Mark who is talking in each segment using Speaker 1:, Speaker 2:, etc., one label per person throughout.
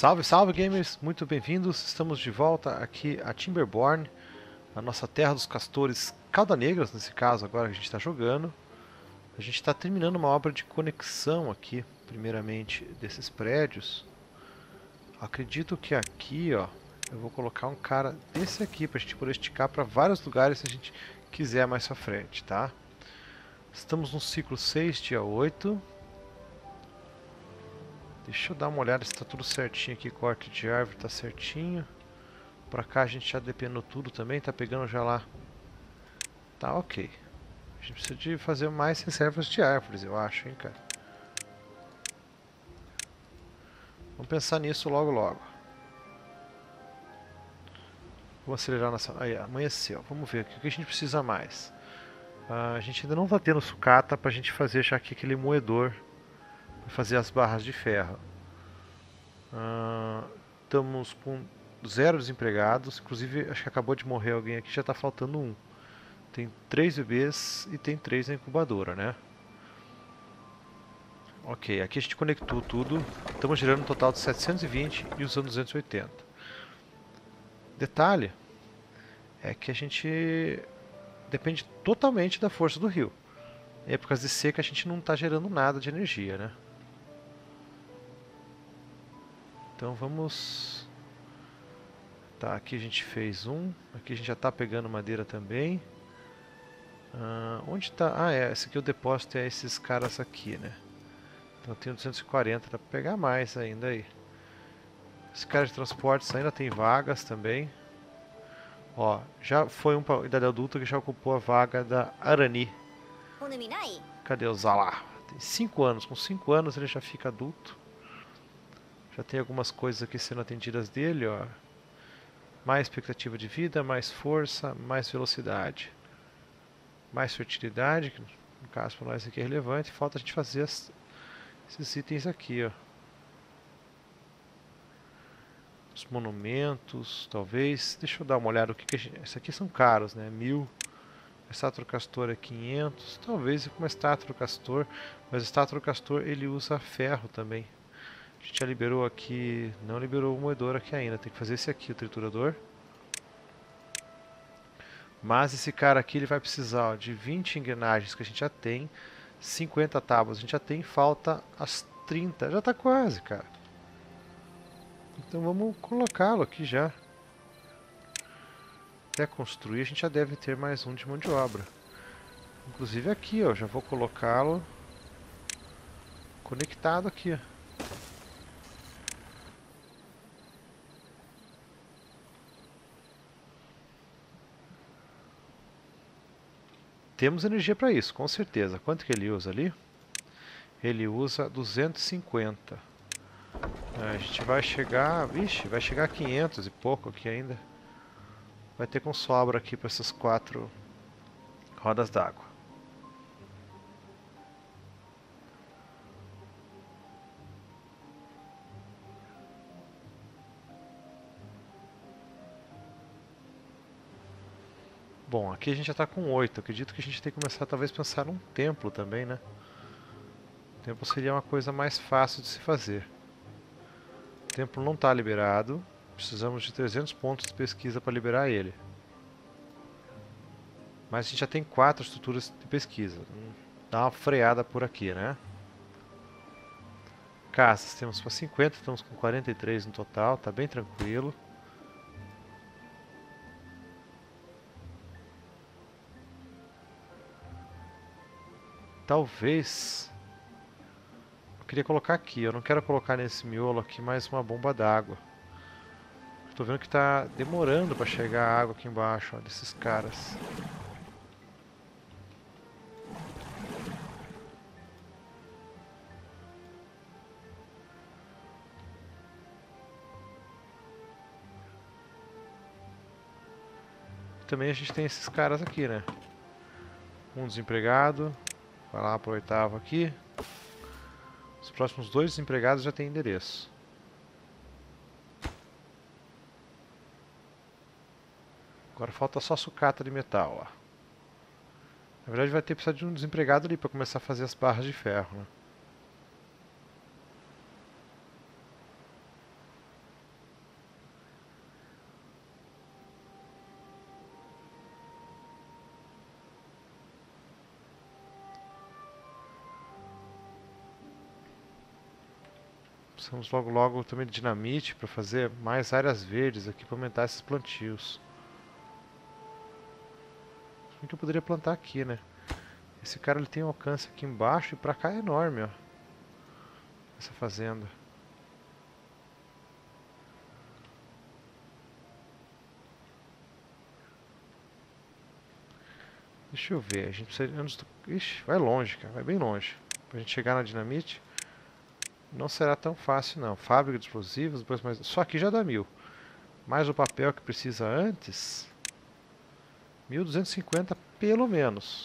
Speaker 1: Salve, salve gamers, muito bem-vindos. Estamos de volta aqui a Timberborn, a nossa terra dos castores cauda-negras, nesse caso agora que a gente está jogando. A gente está terminando uma obra de conexão aqui, primeiramente, desses prédios. Acredito que aqui, ó, eu vou colocar um cara desse aqui para a gente poder esticar para vários lugares se a gente quiser mais pra frente, tá? Estamos no ciclo 6, dia 8. Deixa eu dar uma olhada se está tudo certinho aqui, corte de árvore está certinho. Pra cá a gente já depenou tudo também, tá pegando já lá. Tá ok. A gente precisa de fazer mais reservas de árvores, eu acho, hein, cara. Vamos pensar nisso logo logo. Vou acelerar nossa... Aí, amanheceu. Vamos ver aqui o que a gente precisa mais. A gente ainda não tá tendo sucata pra gente fazer já aqui aquele moedor pra fazer as barras de ferro. Estamos com 0 desempregados. Inclusive, acho que acabou de morrer alguém aqui, já tá faltando um. Tem 3 bebês e tem 3 na incubadora, né? Ok, aqui a gente conectou tudo. Estamos gerando um total de 720 e usando 280. Detalhe é que a gente depende totalmente da força do rio. Em épocas de seca a gente não está gerando nada de energia, né? Então vamos... Tá, aqui a gente fez um. Aqui a gente já está pegando madeira também. Onde está? Ah, esse aqui o depósito é esses caras aqui, né? Então eu tenho 240, dá para pegar mais ainda aí. Esse cara de transportes ainda tem vagas também. Ó, já foi um para idade adulta que já ocupou a vaga da Arani. Cadê o Zalar? Tem 5 anos, com 5 anos ele já fica adulto. Já tem algumas coisas aqui sendo atendidas dele, ó. Mais expectativa de vida, mais força, mais velocidade. Mais fertilidade, que no caso para nós aqui é relevante. Falta a gente fazer esses itens aqui, ó. Os monumentos, talvez. Deixa eu dar uma olhada. O que esses aqui são caros, né? 1000. A estátua do castor é 500. Talvez com uma estátua do castor. Mas a estátua do castor ele usa ferro também. A gente já liberou aqui. Não liberou o moedor aqui ainda. Tem que fazer esse aqui, o triturador. Mas esse cara aqui ele vai precisar ó, de 20 engrenagens que a gente já tem. 50 tábuas a gente já tem. Falta as 30. Já está quase, cara. Então vamos colocá-lo aqui já. Até construir a gente já deve ter mais um de mão de obra. Inclusive aqui, ó, já vou colocá-lo conectado aqui. Temos energia para isso, com certeza. Quanto que ele usa ali? Ele usa 250. A gente vai chegar... Vixe, vai chegar a 500 e pouco aqui ainda. Vai ter com sobra aqui para essas 4 rodas d'água. Bom, aqui a gente já está com 8. Acredito que a gente tem que começar talvez a pensar num templo também, né? O templo seria uma coisa mais fácil de se fazer. O templo não está liberado. Precisamos de 300 pontos de pesquisa para liberar ele. Mas a gente já tem 4 estruturas de pesquisa. Dá uma freada por aqui, né? Caças, temos para 50, estamos com 43 no total, tá bem tranquilo. Talvez... Eu queria colocar aqui, eu não quero colocar nesse miolo aqui mais uma bomba d'água. Estou vendo que está demorando para chegar a água aqui embaixo, ó, desses caras. Também a gente tem esses caras aqui, né? Um desempregado. Vai lá para o 8º aqui. Os próximos 2 desempregados já têm endereço. Agora falta só sucata de metal, ó. Na verdade vai ter que precisar de um desempregado ali para começar a fazer as barras de ferro, né? Precisamos logo logo também de dinamite para fazer mais áreas verdes aqui para aumentar esses plantios. O que eu poderia plantar aqui, né? Esse cara ele tem um alcance aqui embaixo e pra cá é enorme, ó. Essa fazenda. Deixa eu ver, a gente precisa antes do... Ixi, vai longe, cara, vai bem longe. Pra gente chegar na dinamite, não será tão fácil não. Fábrica de explosivos, depois mais... Só aqui já dá 1000. Mais o papel que precisa antes... 1250 pelo menos.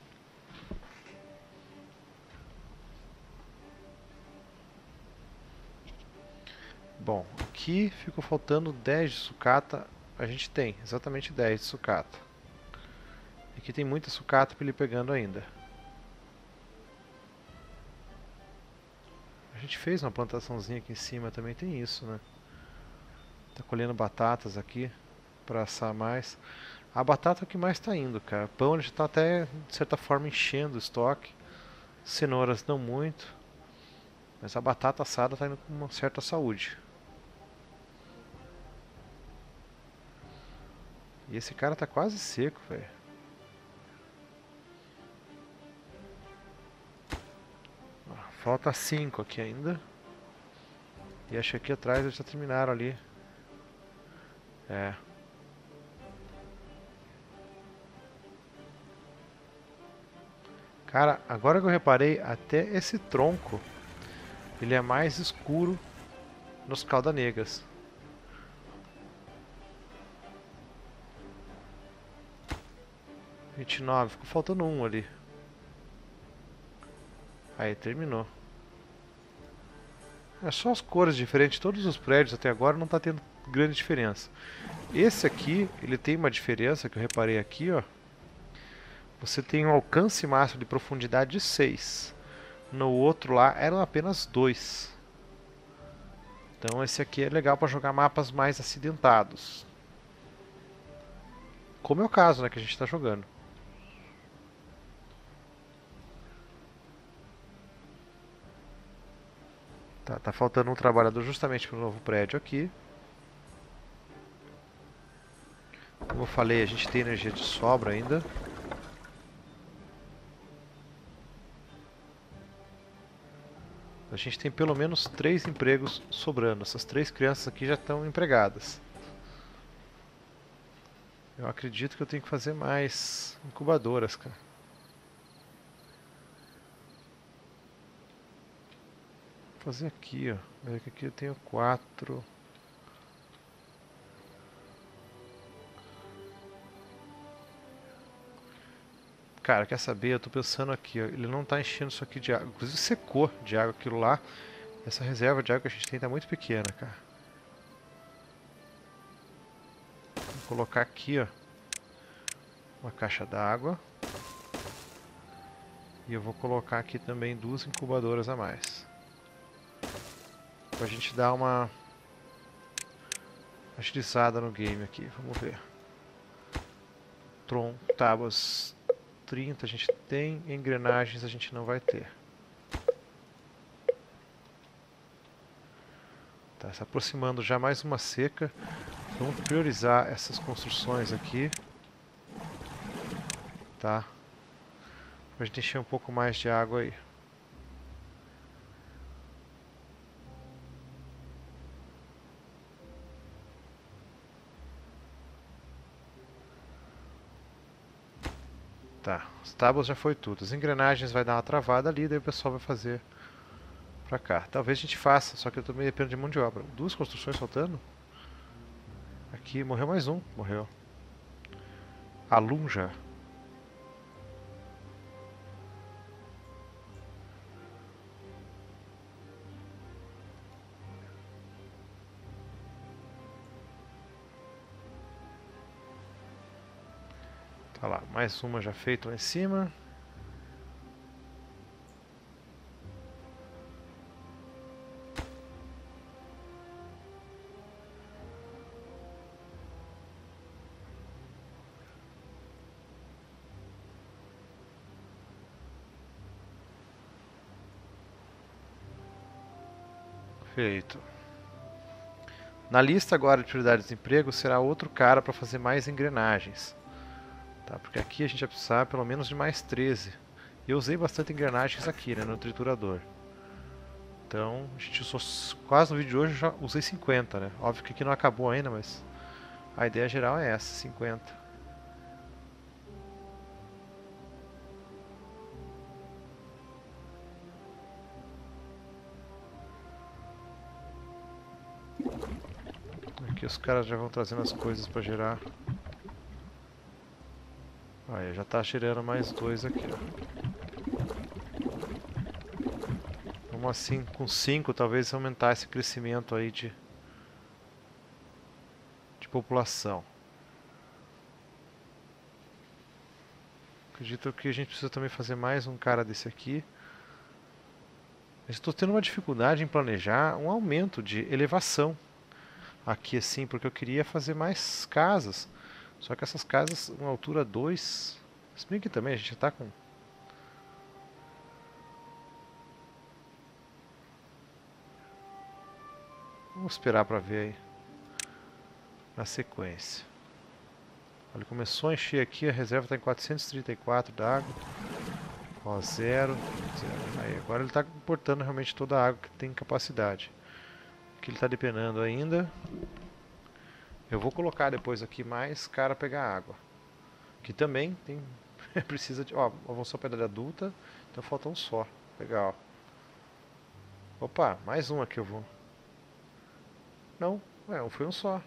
Speaker 1: Bom, aqui ficou faltando 10 de sucata. A gente tem exatamente 10 de sucata. Aqui tem muita sucata para ele pegando ainda. A gente fez uma plantaçãozinha aqui em cima, também tem isso, né? Tá colhendo batatas aqui para assar mais. A batata é o que mais está indo, cara. Pão ele já está até, de certa forma, enchendo o estoque. Cenouras não muito. Mas a batata assada está indo com uma certa saúde. E esse cara tá quase seco, velho. Falta 5 aqui ainda. E acho que aqui atrás eles já terminaram ali. É. Cara, agora que eu reparei, até esse tronco ele é mais escuro nos cauda-negras. — 29, ficou faltando um ali. Aí, terminou. É só as cores diferentes, todos os prédios até agora não está tendo grande diferença. Esse aqui, ele tem uma diferença que eu reparei aqui, ó. Você tem um alcance máximo de profundidade de 6. No outro lá eram apenas 2. Então esse aqui é legal para jogar mapas mais acidentados. Como é o caso, né, que a gente está jogando. Tá faltando um trabalhador justamente para o novo prédio aqui. Como eu falei, a gente tem energia de sobra ainda. A gente tem pelo menos 3 empregos sobrando. Essas 3 crianças aqui já estão empregadas. Eu acredito que eu tenho que fazer mais incubadoras, cara. Vou fazer aqui, ó. Aqui eu tenho 4. Cara, quer saber? Eu tô pensando aqui, ó. Ele não tá enchendo isso aqui de água. Inclusive secou de água aquilo lá. Essa reserva de água que a gente tem tá muito pequena, cara. Vou colocar aqui, ó, uma caixa d'água. E eu vou colocar aqui também 2 incubadoras a mais. Pra gente dar uma agilizada no game aqui. Vamos ver. Tábuas 30 a gente tem, engrenagens a gente não vai ter. Tá se aproximando já mais uma seca. Vamos priorizar essas construções aqui. Tá? Pra gente encher um pouco mais de água aí. Tá, os tábuas já foi tudo. As engrenagens vai dar uma travada ali, daí o pessoal vai fazer pra cá. Talvez a gente faça, só que eu também dependo de mão de obra. 2 construções faltando? Aqui morreu mais um, morreu. Alunja. Tá lá, mais uma já feita lá em cima. Feito. Na lista agora de prioridades de emprego será outro cara para fazer mais engrenagens. Tá, porque aqui a gente vai precisar pelo menos de mais 13. E eu usei bastante engrenagens aqui, né, no triturador. Então, a gente usou quase no vídeo de hoje, eu já usei 50, né? Óbvio que aqui não acabou ainda, mas a ideia geral é essa, 50. Aqui os caras já vão trazendo as coisas para gerar. Aí, já tá gerando mais 2 aqui, ó. Vamos assim, com 5 talvez aumentar esse crescimento aí de população. Acredito que a gente precisa também fazer mais um cara desse aqui. Estou tendo uma dificuldade em planejar um aumento de elevação aqui assim, porque eu queria fazer mais casas. Só que essas casas, uma altura 2, se bem que também a gente está com... Vamos esperar para ver aí na sequência. Olha, começou a encher aqui, a reserva está em 434 d'água. Ó, 0, 0. Aí, agora ele está importando realmente toda a água que tem capacidade. Aqui ele está depenando ainda. Eu vou colocar depois aqui mais cara pegar água. Aqui também tem... precisa de... Ó, avançou a pedra adulta, então falta um só. Legal. Opa, mais um aqui eu vou... Não, foi um só.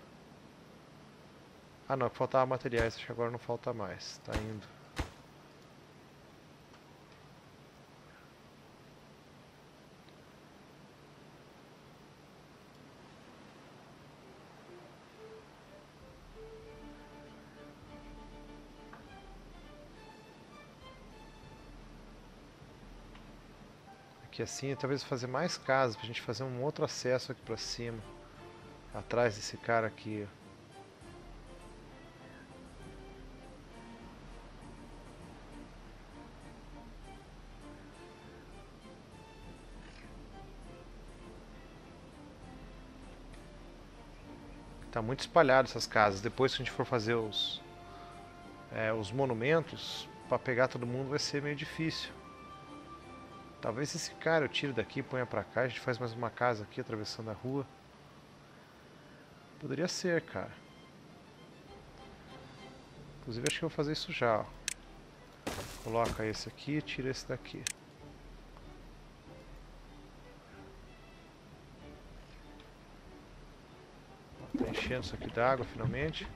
Speaker 1: Ah não, faltava materiais, acho que agora não falta mais. Tá indo. Aqui assim, talvez fazer mais casas pra gente fazer um outro acesso aqui pra cima. Atrás desse cara aqui, ó. Tá muito espalhado essas casas. Depois que a gente for fazer os monumentos, para pegar todo mundo vai ser meio difícil. Talvez esse cara eu tire daqui e ponha pra cá. A gente faz mais uma casa aqui atravessando a rua. Poderia ser, cara. Inclusive acho que eu vou fazer isso já, ó. Coloca esse aqui e tira esse daqui. Tá enchendo isso aqui d'água finalmente.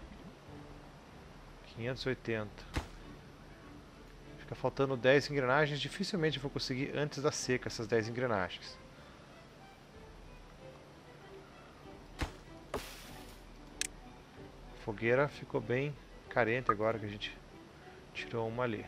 Speaker 1: 580. Fica faltando 10 engrenagens. Dificilmente eu vou conseguir antes da seca essas 10 engrenagens. A fogueira ficou bem carente agora que a gente tirou uma ali.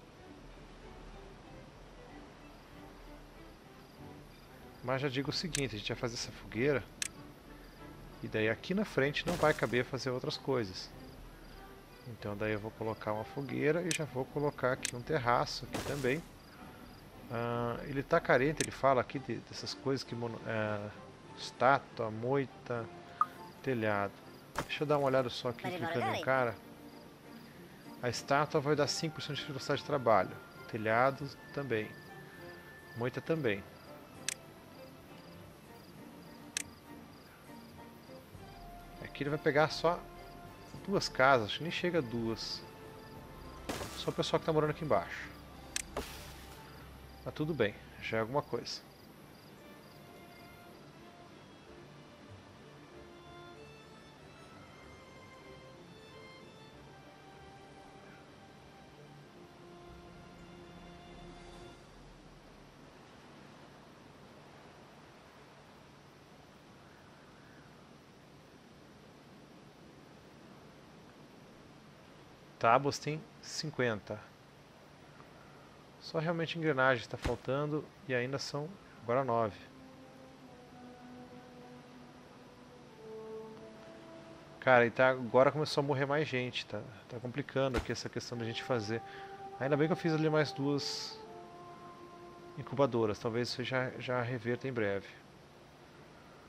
Speaker 1: Mas já digo o seguinte, a gente vai fazer essa fogueira e daí aqui na frente não vai caber fazer outras coisas. Então daí eu vou colocar uma fogueira e já vou colocar aqui um terraço aqui também. Ele está carente, ele fala aqui dessas coisas que estátua, moita, telhado. Deixa eu dar uma olhada só aqui, clicando no cara. A estátua vai dar 5% de velocidade de trabalho. Telhado também. Moita também. Aqui ele vai pegar só 2 casas, acho que nem chega a 2. Só o pessoal que está morando aqui embaixo. Mas tudo bem, já é alguma coisa. Tábuas tem 50. Só realmente engrenagem está faltando e ainda são agora 9. Cara, e agora começou a morrer mais gente, tá complicando aqui essa questão da gente fazer. Ainda bem que eu fiz ali mais 2 incubadoras, talvez isso já reverta em breve.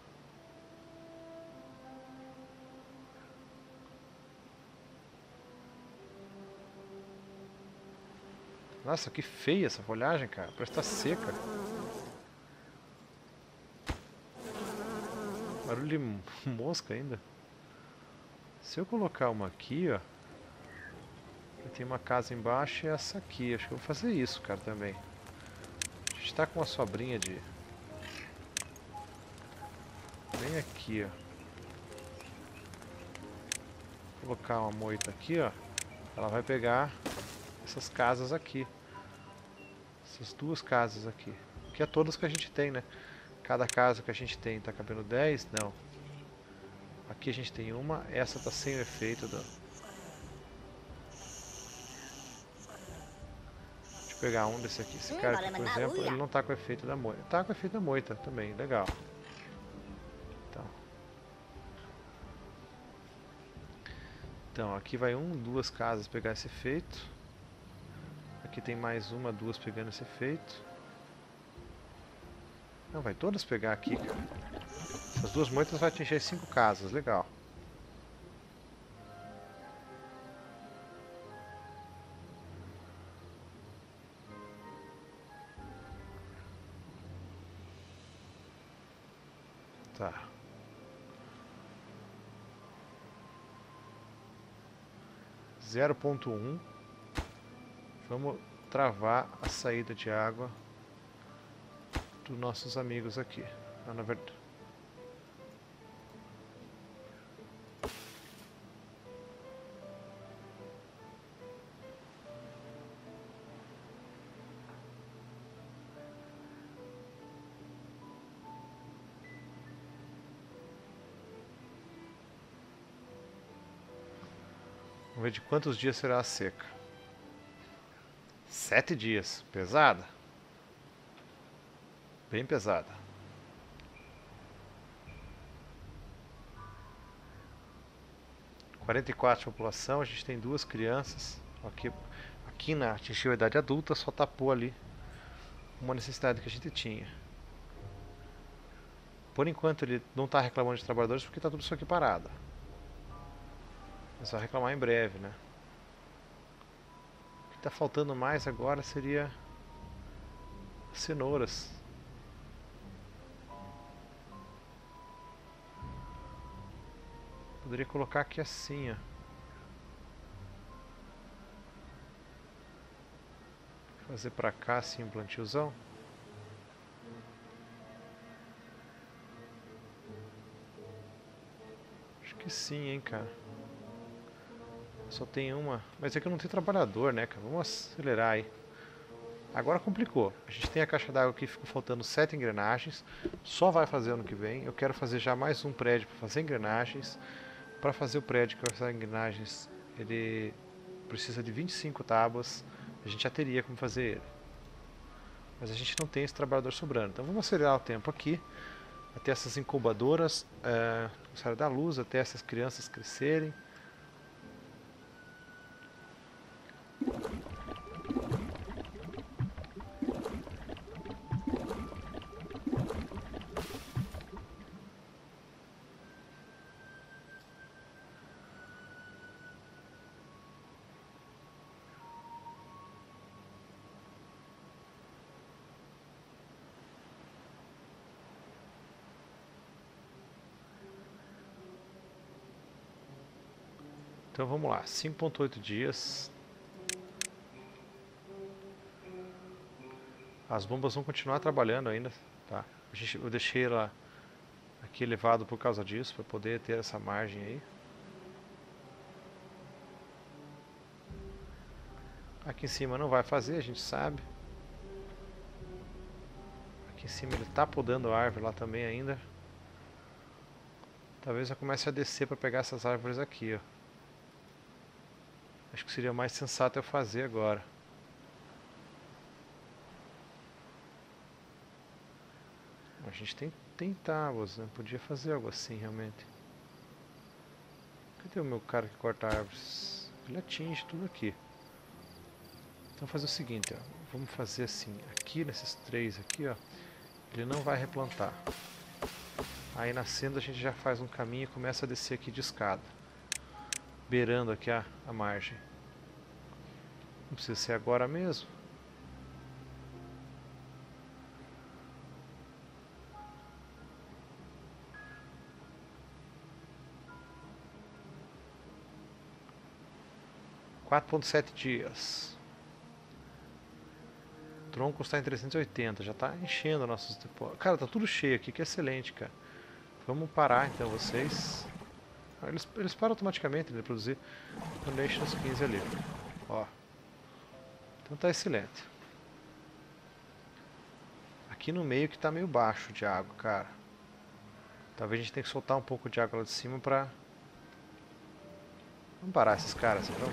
Speaker 1: Nossa, que feia essa folhagem, cara. Parece que tá seca. Barulho de mosca ainda. Se eu colocar uma aqui, ó. Tem uma casa embaixo e essa aqui. Acho que eu vou fazer isso, cara, também. A gente tá com uma sobrinha de... Bem aqui, ó. Vou colocar uma moita aqui, ó. Ela vai pegar essas casas aqui. Essas duas casas aqui. Que é todas que a gente tem, né? Cada casa que a gente tem tá cabendo 10? Não. Aqui a gente tem uma. Essa tá sem o efeito do... Deixa eu pegar um desse aqui. Esse cara aqui, por exemplo, ele não tá com o efeito da moita. Tá com o efeito da moita também. Legal. Então, aqui vai duas casas pegar esse efeito. Aqui tem mais uma, duas pegando esse efeito. Não, vai todas pegar aqui, cara. Essas duas moitas vai atingir 5 casas, legal. Tá. 0.1. Vamos travar a saída de água dos nossos amigos aqui. Ah, na verdade. Vamos ver de quantos dias será a seca. 7 dias. Pesada? Bem pesada. (44 de população). A gente tem 2 crianças. Aqui na atingiu a idade adulta, só tapou ali uma necessidade que a gente tinha. Por enquanto ele não está reclamando de trabalhadores porque está tudo isso aqui parado. Mas vai reclamar em breve, né? O que está faltando mais agora seria cenouras. Poderia colocar aqui assim, ó. Fazer pra cá assim um plantiozão. Acho que sim, hein, cara. Só tem uma. Mas é que eu não tenho trabalhador, né, cara? Vamos acelerar aí. Agora complicou. A gente tem a caixa d'água aqui, ficou faltando 7 engrenagens. Só vai fazer ano que vem. Eu quero fazer já mais um prédio para fazer engrenagens. Para fazer o prédio com essas engrenagens, ele precisa de 25 tábuas. A gente já teria como fazer ele. Mas a gente não tem esse trabalhador sobrando. Então vamos acelerar o tempo aqui. Até essas incubadoras começarem a dar luz, até essas crianças crescerem. Então vamos lá, 5.8 dias. As bombas vão continuar trabalhando ainda, tá? Eu deixei ela aqui elevado por causa disso, para poder ter essa margem aí. Aqui em cima não vai fazer, a gente sabe. Aqui em cima ele tá podando a árvore lá também ainda. Talvez eu comece a descer para pegar essas árvores aqui, ó. Acho que seria mais sensato eu fazer agora. A gente tem tábuas, né? Podia fazer algo assim realmente. Cadê o meu cara que corta árvores? Ele atinge tudo aqui. Então vou fazer o seguinte, ó. Vamos fazer assim, aqui nesses 3 aqui, ó. Ele não vai replantar. Aí nascendo a gente já faz um caminho e começa a descer aqui de escada. Beirando aqui a margem. Não precisa ser agora mesmo. 4,7 dias. O tronco está em 380, já está enchendo nossos depósitos. Cara, tá tudo cheio aqui, que excelente, cara. Vamos parar então vocês. Eles param automaticamente de produzir quando enche os 15 ali. Ó. Então tá excelente. Aqui no meio que tá meio baixo de água, cara. Talvez a gente tenha que soltar um pouco de água lá de cima pra... Vamos parar esses caras então.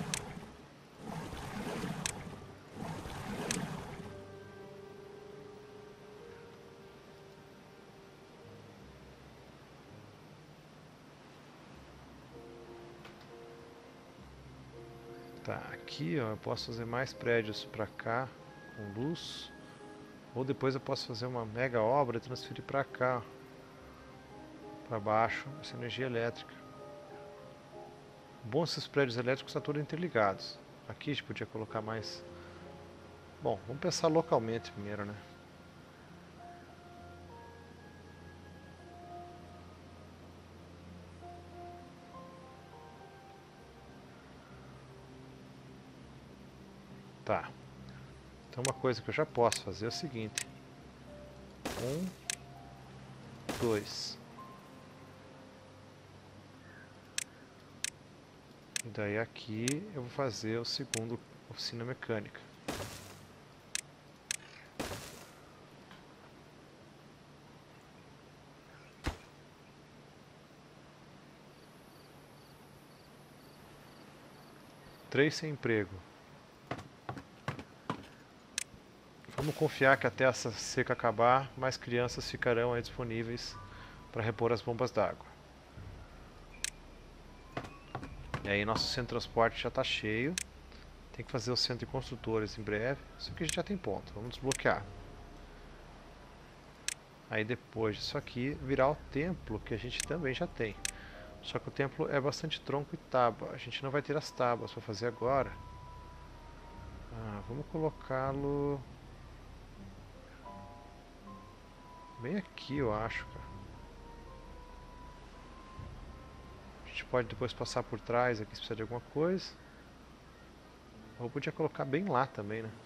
Speaker 1: Tá, aqui ó, eu posso fazer mais prédios pra cá, com luz. Ou depois eu posso fazer uma mega obra e transferir pra cá, pra baixo, essa energia elétrica. Bom, esses prédios elétricos estão todos interligados. Aqui a gente podia colocar mais... Bom, vamos pensar localmente primeiro, né? Tá. Então uma coisa que eu já posso fazer é o seguinte. 1, 2. E daí aqui eu vou fazer o segundo oficina mecânica. Três sem emprego. Vamos confiar que até essa seca acabar, mais crianças ficarão aí disponíveis para repor as bombas d'água. E aí nosso centro de transporte já está cheio. Tem que fazer o centro de construtores em breve. Isso aqui a gente já tem ponto. Vamos desbloquear. Aí depois disso aqui virar o templo, que a gente também já tem. Só que o templo é bastante tronco e tábua. A gente não vai ter as tábuas para fazer agora. Vamos colocá-lo... bem aqui, eu acho, cara. A gente pode depois passar por trás aqui se precisar de alguma coisa. Ou podia colocar bem lá também, né?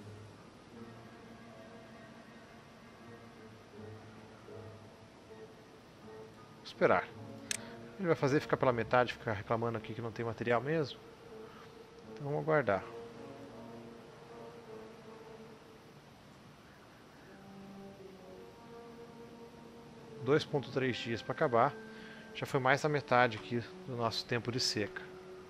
Speaker 1: Vou esperar. Ele vai fazer ficar pela metade, ficar reclamando aqui que não tem material mesmo. Então vamos aguardar. Dois 2,3 dias para acabar. Já foi mais da metade aqui do nosso tempo de seca.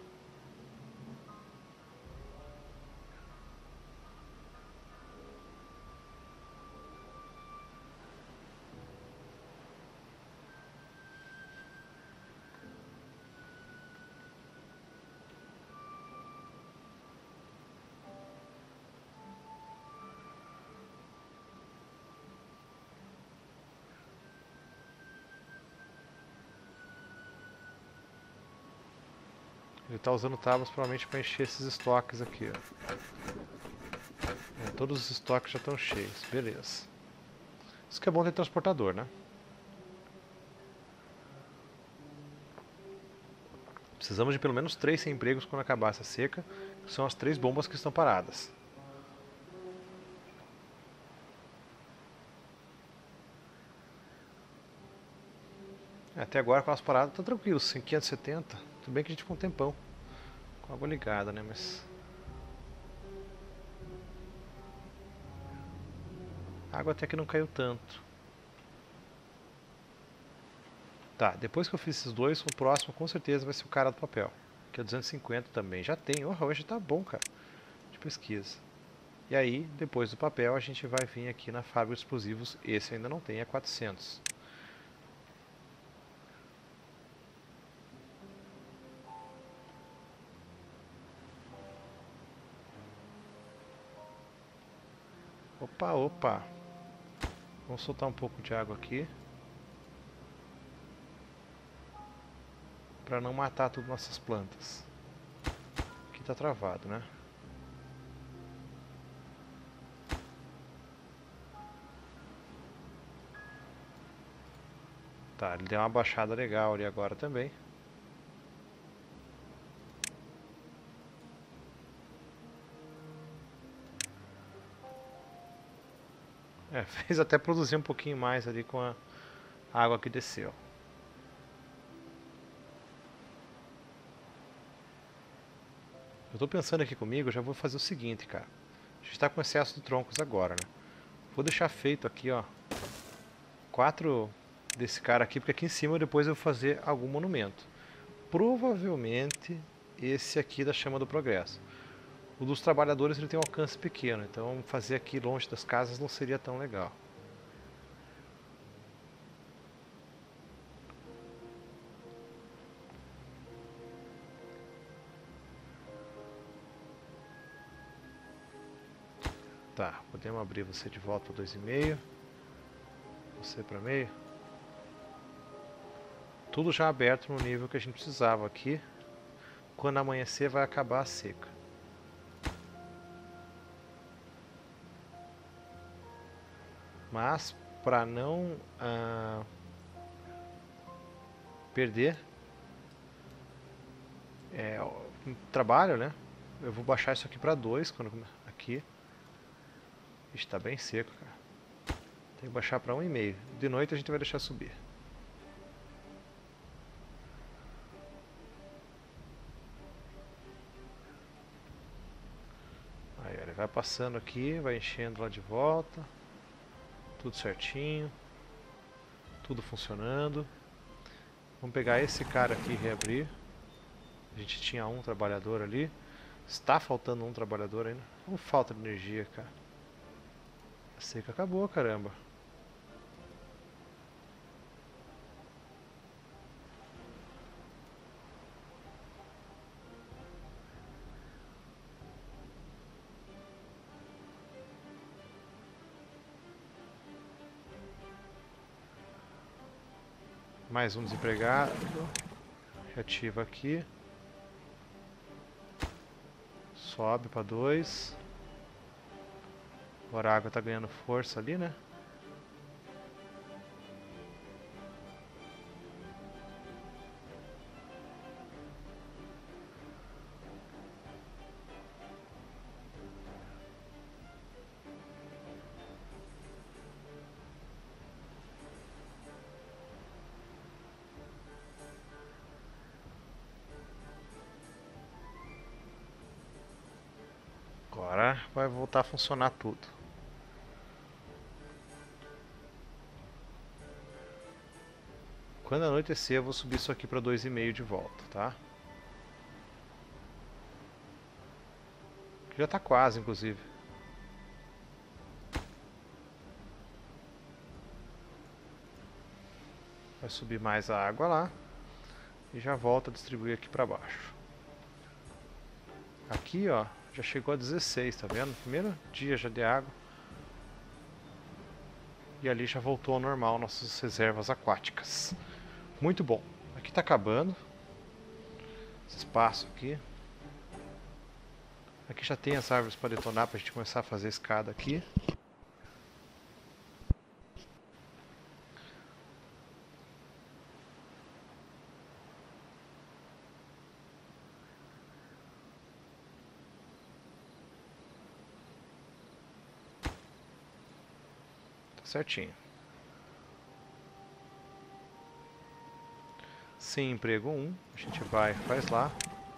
Speaker 1: Ele está usando tábuas provavelmente para encher esses estoques aqui. Ó. Todos os estoques já estão cheios. Beleza. Isso que é bom ter transportador, né? Precisamos de pelo menos 3 sem empregos quando acabar essa seca, que são as 3 bombas que estão paradas. Até agora com as paradas tá tranquilo, 570. Tudo bem que a gente ficou um tempão com a água ligada, né? Mas a água até que não caiu tanto. Tá, depois que eu fiz esses dois, o próximo com certeza vai ser o cara do papel. Que é 250 também. Já tem. Hoje tá bom, cara. De pesquisa. E aí, depois do papel, a gente vai vir aqui na fábrica de explosivos. Esse ainda não tem, é 400. Opa, opa. Vamos soltar um pouco de água aqui. Para não matar todas nossas plantas. Aqui tá travado, né? Tá, ele deu uma baixada legal ali agora também. É, fez até produzir um pouquinho mais ali com a água que desceu. Eu tô pensando aqui comigo, eu já vou fazer o seguinte, cara. A gente tá com excesso de troncos agora, né? Vou deixar feito aqui, ó, 4 desse cara aqui, porque aqui em cima depois eu vou fazer algum monumento. Provavelmente esse aqui da Chama do Progresso. O dos trabalhadores ele tem um alcance pequeno, então fazer aqui longe das casas não seria tão legal. Tá, podemos abrir você de volta para 2,5. Você para meio. Tudo já aberto no nível que a gente precisava aqui. Quando amanhecer vai acabar a seca. Mas para não perder trabalho, né? Eu vou baixar isso aqui para 2 quando aqui está bem seco, cara. Tem que baixar para 1,5. De noite a gente vai deixar subir. Aí ele vai passando aqui, vai enchendo lá de volta. Tudo certinho. Tudo funcionando. Vamos pegar esse cara aqui e reabrir. A gente tinha um trabalhador ali. Está faltando um trabalhador ainda. Como falta de energia, cara. A seca acabou, caramba. Mais um desempregado. Reativa aqui. Sobe para 2. Agora a água está ganhando força ali, né? Agora vai voltar a funcionar tudo. Quando anoitecer eu vou subir isso aqui para 2,5 de volta, tá? Já está quase, inclusive. Vai subir mais a água lá. E já volta a distribuir aqui para baixo. Aqui, ó, já chegou a 16, tá vendo? Primeiro dia já de água. E ali já voltou ao normal nossas reservas aquáticas. Muito bom. Aqui tá acabando. Esse espaço aqui. Aqui já tem as árvores para detonar para a gente começar a fazer a escada aqui. Tá certinho. Sem emprego 1, a gente vai, faz lá.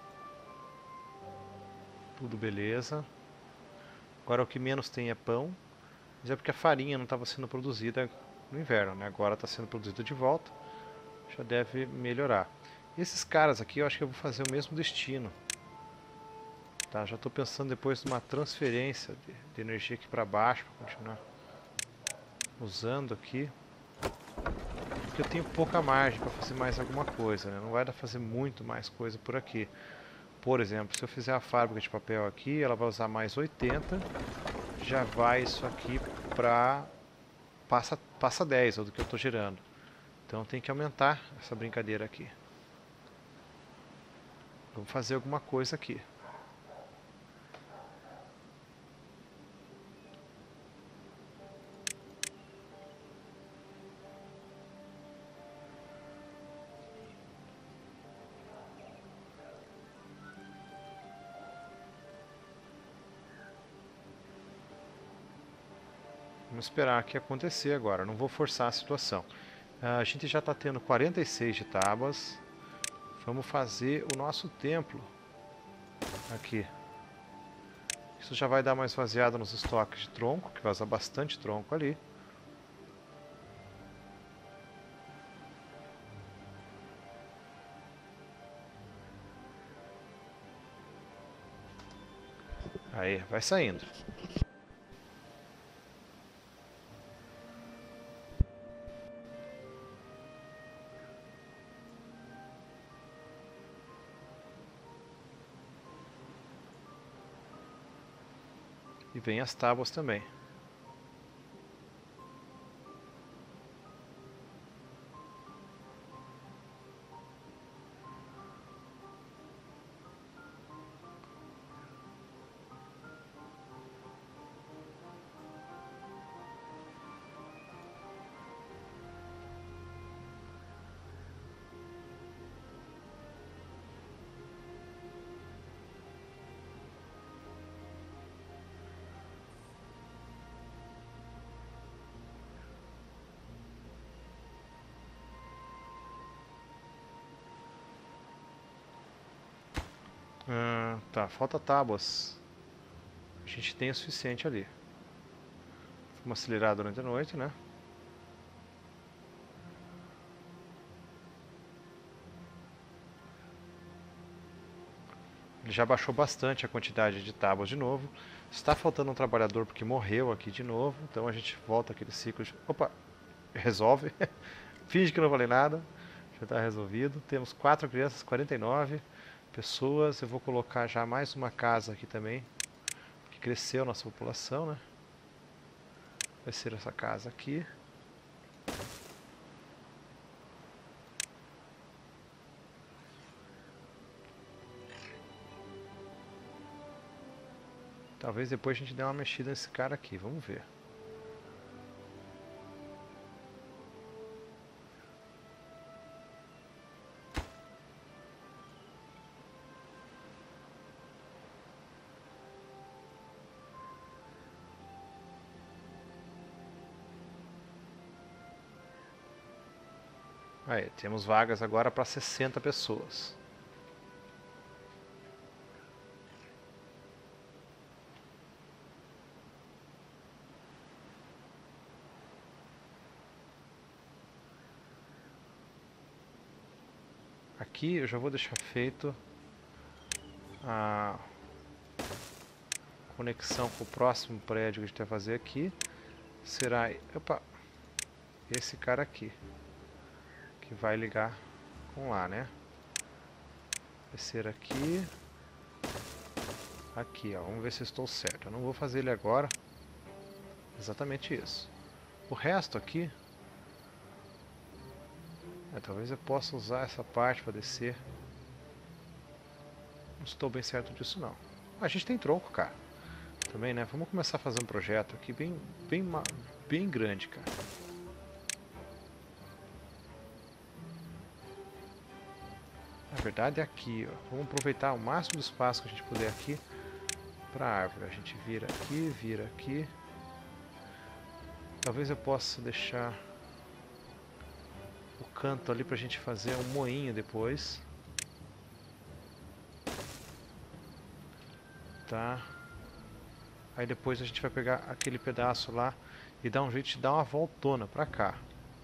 Speaker 1: Tudo beleza. Agora o que menos tem é pão. Mas é porque a farinha não estava sendo produzida no inverno, né? Agora está sendo produzida de volta. Já deve melhorar. Esses caras aqui eu acho que eu vou fazer o mesmo destino. Tá, já estou pensando depois numa transferência de energia aqui para baixo para continuar usando aqui. Porque eu tenho pouca margem para fazer mais alguma coisa, né? Não vai dar para fazer muito mais coisa por aqui. Por exemplo, se eu fizer a fábrica de papel aqui, ela vai usar mais 80. Já vai isso aqui para passa 10, ou do que eu estou gerando. Então tem que aumentar essa brincadeira aqui. Vamos fazer alguma coisa aqui. Vamos esperar aqui acontecer agora, não vou forçar a situação. A gente já está tendo 46 de tábuas. Vamos fazer o nosso templo aqui. Isso já vai dar mais esvaziada nos estoques de tronco, que vai usar bastante tronco ali. Aí, vai saindo. E vem as tábuas também. Tá, falta tábuas. A gente tem o suficiente ali. Vamos acelerar durante a noite, né? Ele já baixou bastante a quantidade de tábuas de novo. Está faltando um trabalhador porque morreu aqui de novo. Então a gente volta aquele ciclo de... Opa! Resolve. Finge que não falei nada. Já está resolvido. Temos 4 crianças, 49 pessoas. Eu vou colocar já mais uma casa aqui também. Que cresceu a nossa população, né? Vai ser essa casa aqui. Talvez depois a gente dê uma mexida nesse cara aqui. Vamos ver. Aí, temos vagas agora para 60 pessoas. Aqui eu já vou deixar feito a conexão com o próximo prédio que a gente vai fazer aqui. Será, opa, esse cara aqui, que vai ligar com lá, né? Vai ser aqui. Aqui, ó, vamos ver se eu estou certo. Eu não vou fazer ele agora. Exatamente isso. O resto aqui... talvez eu possa usar essa parte para descer. Não estou bem certo disso não. A gente tem tronco, cara. Também, né? Vamos começar a fazer um projeto aqui bem grande, cara. Na verdade é aqui, ó. Vamos aproveitar o máximo do espaço que a gente puder aqui para a árvore. A gente vira aqui. Talvez eu possa deixar o canto ali pra gente fazer um moinho depois. Tá. Aí depois a gente vai pegar aquele pedaço lá e dar um jeito de dar uma voltona pra cá.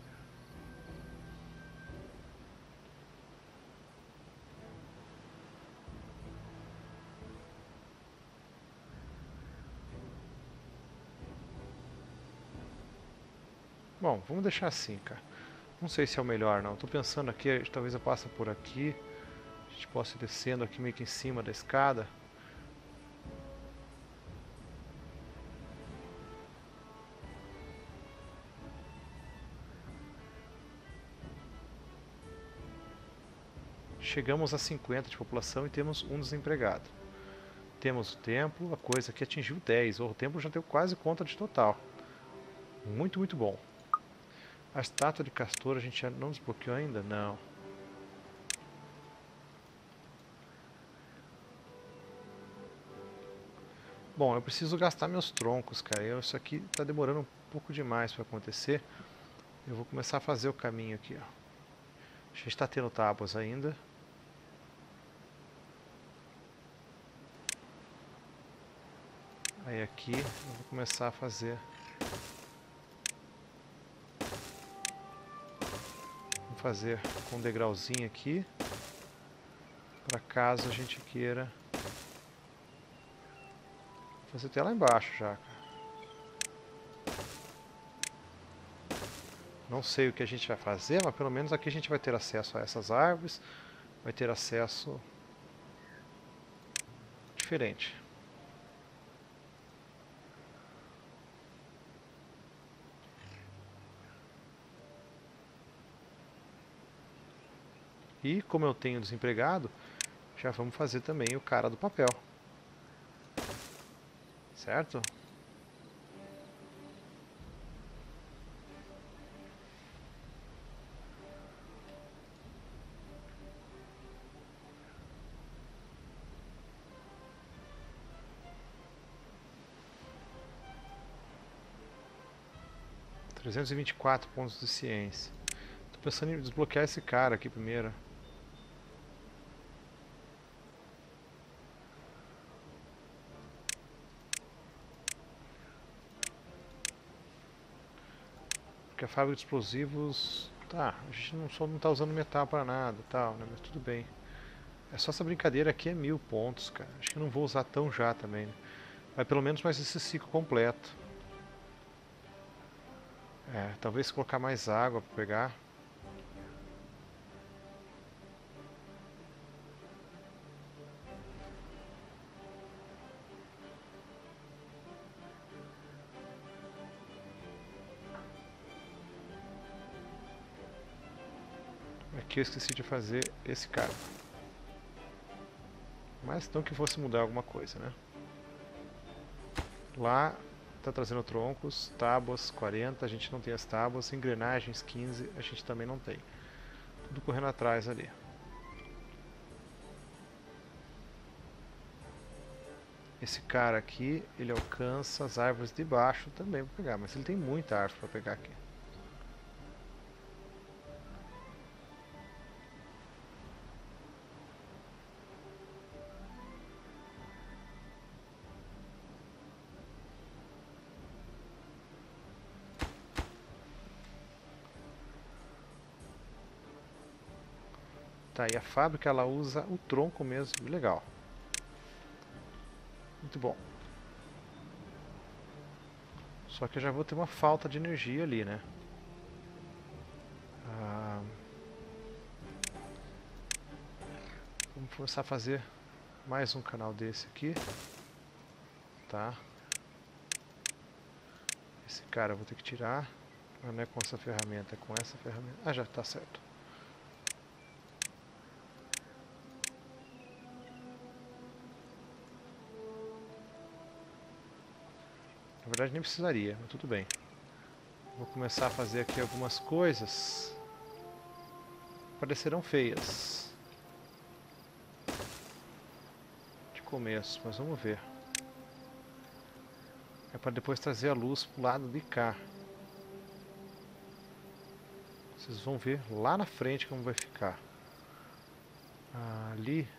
Speaker 1: Bom, vamos deixar assim, cara. Não sei se é o melhor, não. Tô pensando aqui, talvez eu passe por aqui. A gente possa ir descendo aqui meio que em cima da escada. Chegamos a 50 de população e temos um desempregado. Temos o templo, a coisa que atingiu 10. O templo já deu quase conta de total. Muito, muito bom. A estátua de castor a gente já não desbloqueou ainda? Não. Bom, eu preciso gastar meus troncos, cara. Isso aqui tá demorando um pouco demais para acontecer. Eu vou começar a fazer o caminho aqui, ó. A gente está tendo tábuas ainda. Aí aqui eu vou começar a fazer. Vou fazer com um degrauzinho aqui. Para caso a gente queira fazer até lá embaixo já, cara. Não sei o que a gente vai fazer, mas pelo menos aqui a gente vai ter acesso a essas árvores. Vai ter acesso diferente. E como eu tenho desempregado, já vamos fazer também o cara do papel. Certo? $324 pontos de ciência. Tô pensando em desbloquear esse cara aqui primeiro. Porque a fábrica de explosivos... Tá, a gente não tá usando metal para nada e tal, né? Mas tudo bem. É só essa brincadeira aqui é 1000 pontos, cara. Acho que eu não vou usar tão já também, né? Vai pelo menos mais esse ciclo completo. É, talvez colocar mais água para pegar. Aqui eu esqueci de fazer esse cara. Mas não que fosse mudar alguma coisa, né? Lá está trazendo troncos, tábuas 40, a gente não tem as tábuas, engrenagens 15, a gente também não tem. Tudo correndo atrás ali. Esse cara aqui, ele alcança as árvores de baixo também para pegar, mas ele tem muita árvore para pegar aqui. Tá, e a fábrica ela usa o tronco mesmo, legal. Muito bom. Só que eu já vou ter uma falta de energia ali, né? Vamos começar a fazer mais um canal desse aqui. Tá. Esse cara eu vou ter que tirar. Mas não é com essa ferramenta, é com essa ferramenta. Ah, já tá certo. Na verdade nem precisaria, mas tudo bem. Vou começar a fazer aqui algumas coisas. Parecerão feias de começo, mas vamos ver. É para depois trazer a luz pro lado de cá. Vocês vão ver lá na frente como vai ficar. Ali.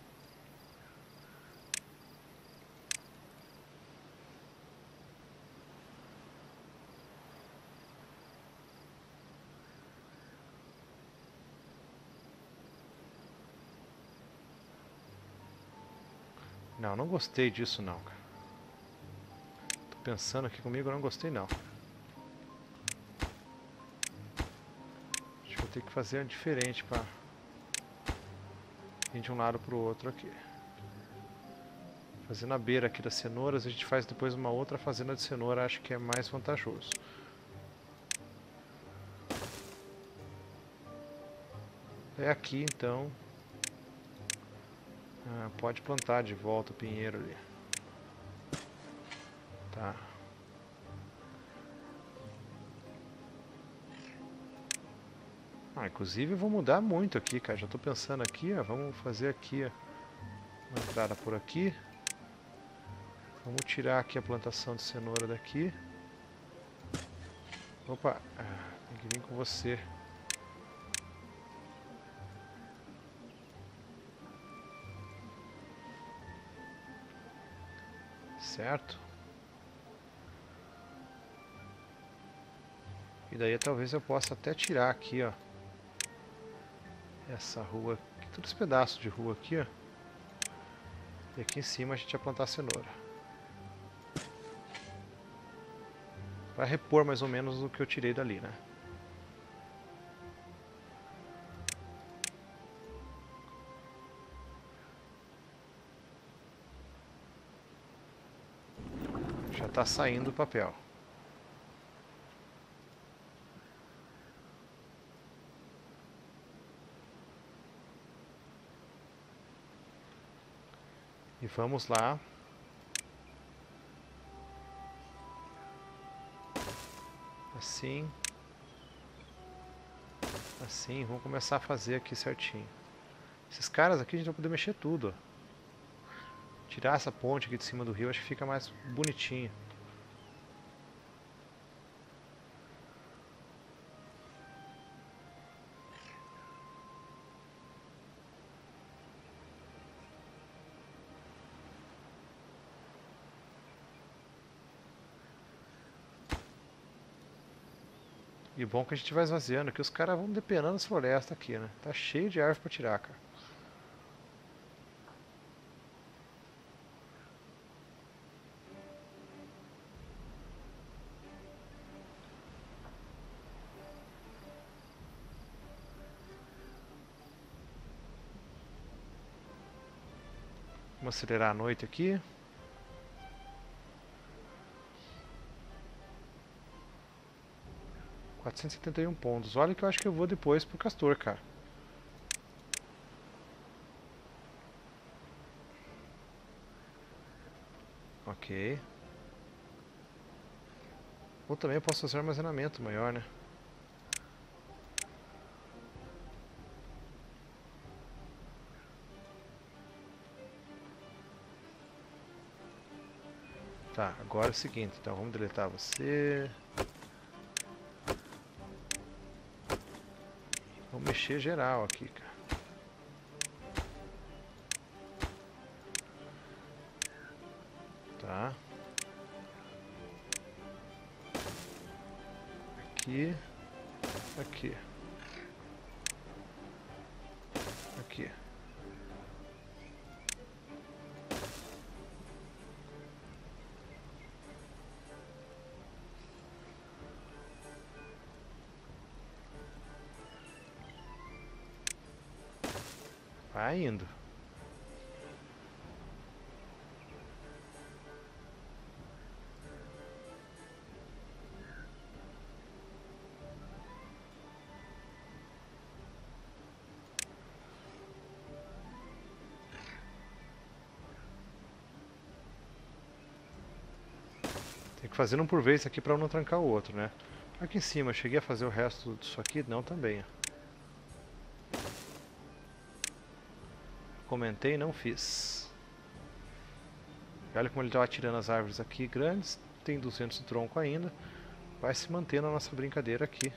Speaker 1: Não, não gostei disso não, cara. Tô pensando aqui comigo, eu não gostei não. Acho que vou ter que fazer diferente para ir de um lado pro outro aqui. Fazendo a beira aqui das cenouras, a gente faz depois uma outra fazenda de cenoura, acho que é mais vantajoso. É aqui então. Pode plantar de volta o pinheiro ali. Tá. Inclusive eu vou mudar muito aqui, cara. Já tô pensando aqui, ó. Vamos fazer aqui, ó. Uma entrada por aqui. Vamos tirar aqui a plantação de cenoura daqui. Opa, tem que vir com você. Certo? E daí talvez eu possa até tirar aqui, ó. Essa rua, todos os pedaços de rua aqui, ó. E aqui em cima a gente vai plantar cenoura. Para repor mais ou menos o que eu tirei dali, né? Já está saindo o papel. E vamos lá. Assim. Assim, vamos começar a fazer aqui certinho. Esses caras aqui a gente vai poder mexer tudo, ó. Tirar essa ponte aqui de cima do rio, acho que fica mais bonitinho. E bom que a gente vai esvaziando, que os caras vão depenando as florestas aqui, né? Tá cheio de árvore pra tirar, cara. Vamos acelerar a noite aqui. $471. Olha que eu acho que eu vou depois pro Castor, cara. Ok. Ou também eu posso fazer um armazenamento maior, né? Tá, agora é o seguinte, então vamos deletar você. Vamos mexer geral aqui, cara. Tá. Aqui. Aqui. Aqui. Vai indo. Tem que fazer um por vez aqui pra não trancar o outro, né? Aqui em cima, eu cheguei a fazer o resto disso aqui? Não, também, ó. Comentei, não fiz. E olha como ele estava tirando as árvores aqui grandes. Tem 200 de tronco ainda. Vai se manter na nossa brincadeira aqui.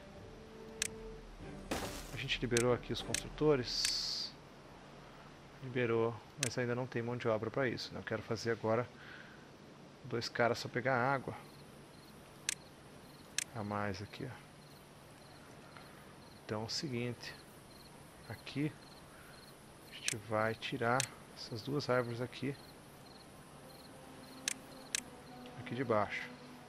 Speaker 1: A gente liberou aqui os construtores. Liberou, mas ainda não tem mão de obra para isso, né? Eu quero fazer agora 2 caras só pegar água. A mais aqui, ó. Então é o seguinte. Aqui a gente vai tirar essas 2 árvores aqui. Aqui de baixo.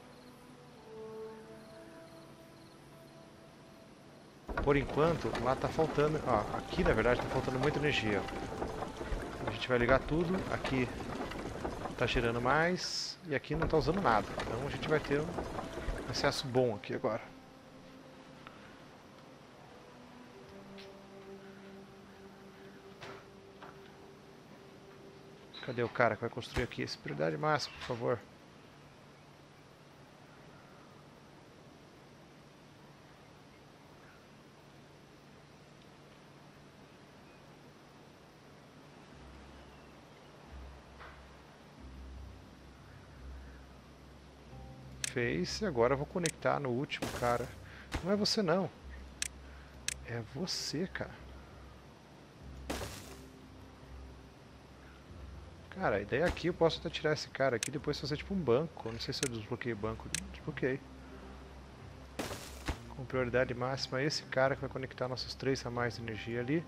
Speaker 1: Por enquanto, lá tá faltando... Ó, aqui na verdade tá faltando muita energia. A gente vai ligar tudo. Aqui tá gerando mais. E aqui não tá usando nada. Então a gente vai ter um acesso bom aqui agora. Cadê o cara que vai construir aqui? Essa prioridade máxima, por favor. fez e agora eu vou conectar no último, cara. Não é você não. É você, cara. Cara, a ideia aqui eu posso até tirar esse cara aqui e depois fazer tipo um banco. Não sei se eu desbloqueei banco. Desbloqueei. Com prioridade máxima esse cara que vai conectar nossos 3 ramais de energia ali.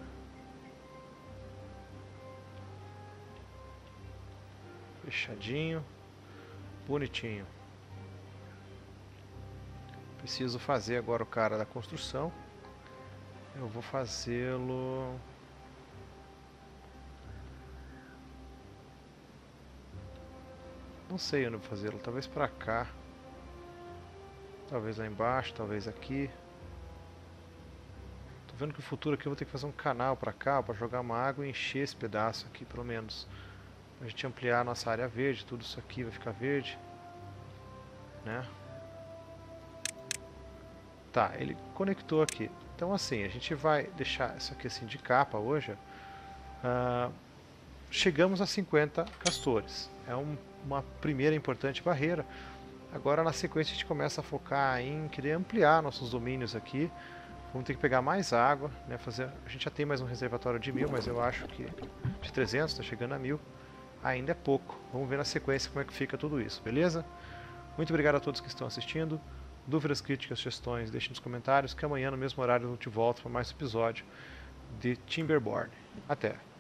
Speaker 1: Fechadinho. Bonitinho. Preciso fazer agora o cara da construção. Eu vou fazê-lo... Não sei onde eu vou fazê-lo. Talvez pra cá. Talvez lá embaixo, talvez aqui. Tô vendo que no futuro aqui eu vou ter que fazer um canal pra cá, pra jogar uma água e encher esse pedaço aqui, pelo menos. A gente ampliar a nossa área verde, tudo isso aqui vai ficar verde. Né? Tá, ele conectou aqui. Então assim, a gente vai deixar isso aqui assim de capa hoje. Chegamos a 50 castores. É uma primeira importante barreira. Agora na sequência a gente começa a focar em querer ampliar nossos domínios aqui. Vamos ter que pegar mais água, né? A gente já tem mais um reservatório de 1000, mas eu acho que de 300, está chegando a 1000. Ainda é pouco. Vamos ver na sequência como é que fica tudo isso, beleza? Muito obrigado a todos que estão assistindo. Dúvidas, críticas, sugestões, deixem nos comentários que amanhã no mesmo horário eu te volto para mais um episódio de Timberborn. Até!